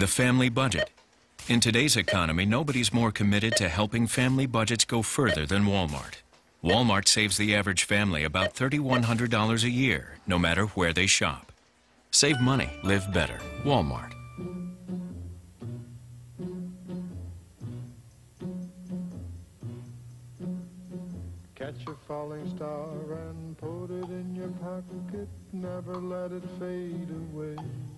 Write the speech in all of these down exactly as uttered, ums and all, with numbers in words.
the family budget. In today's economy, nobody's more committed to helping family budgets go further than Walmart. Walmart saves the average family about three thousand one hundred dollars a year, no matter where they shop. Save money, live better. Walmart. Catch a falling star and put it in your pocket, never let it fade away.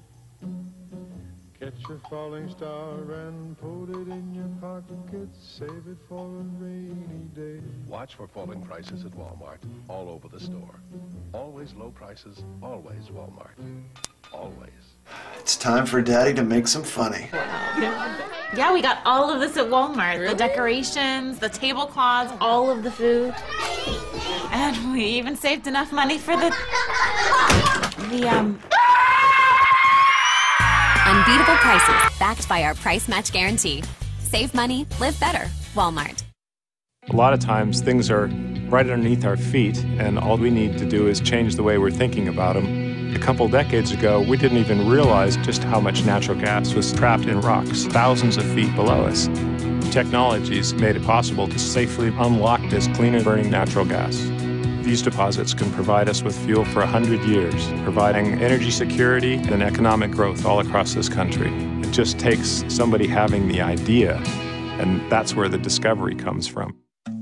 Catch a falling star and put it in your pocket, save it for a rainy day. Watch for falling prices at Walmart, all over the store. Always low prices, always Walmart. Always. It's time for Daddy to make some funny. Yeah, we got all of this at Walmart. Really? The decorations, the tablecloths, all of the food. And we even saved enough money for the... The, um... Unbeatable prices, backed by our price match guarantee. Save money, live better. Walmart. A lot of times things are right underneath our feet, and all we need to do is change the way we're thinking about them. A couple decades ago, we didn't even realize just how much natural gas was trapped in rocks thousands of feet below us. Technologies made it possible to safely unlock this cleaner burning natural gas. These deposits can provide us with fuel for one hundred years, providing energy security and economic growth all across this country. It just takes somebody having the idea, and that's where the discovery comes from.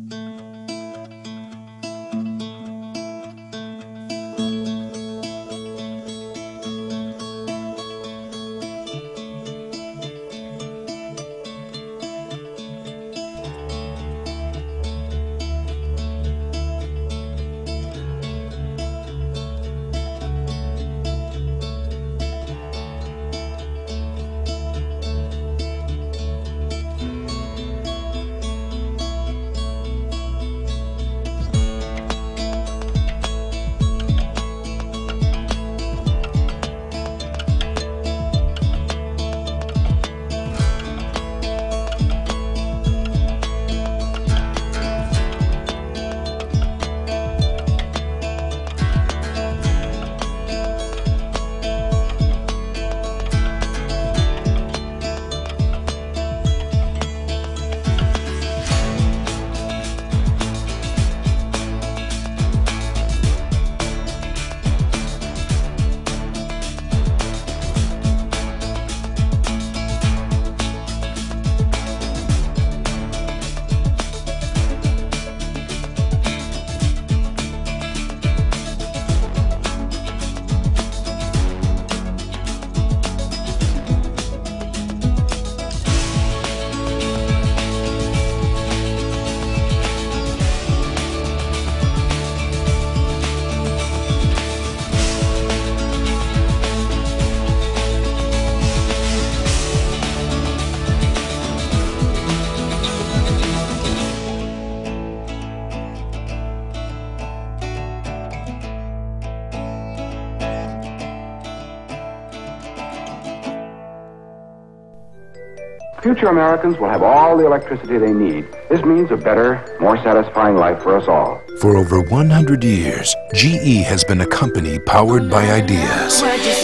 Future Americans will have all the electricity they need. This means a better, more satisfying life for us all. For over one hundred years, G E has been a company powered by ideas.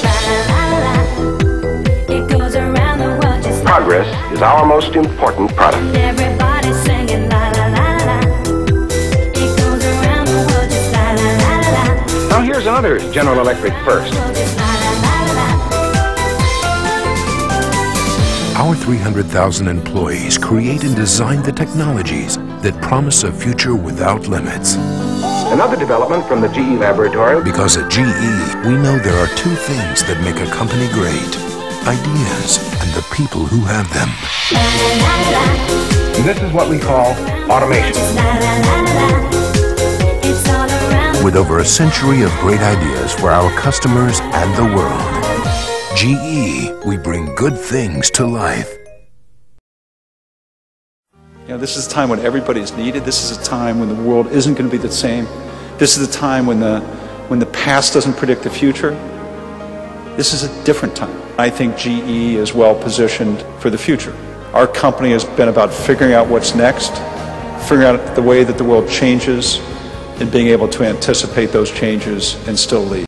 Progress is our most important product. Now here's another General Electric first. Our three hundred thousand employees create and design the technologies that promise a future without limits. Another development from the G E laboratory. Because at G E, we know there are two things that make a company great: ideas and the people who have them. And this is what we call automation. With over a century of great ideas for our customers and the world, G E, we bring good things to life. You know, this is a time when everybody's needed. This is a time when the world isn't going to be the same. This is a time when the, when the past doesn't predict the future. This is a different time. I think G E is well positioned for the future. Our company has been about figuring out what's next, figuring out the way that the world changes, and being able to anticipate those changes and still lead.